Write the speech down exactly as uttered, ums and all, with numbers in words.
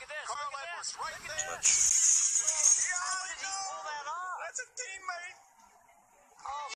at this. Carl Look at Edwards this. right Look at there. this. Yeah, How did he pull that off? That's a teammate.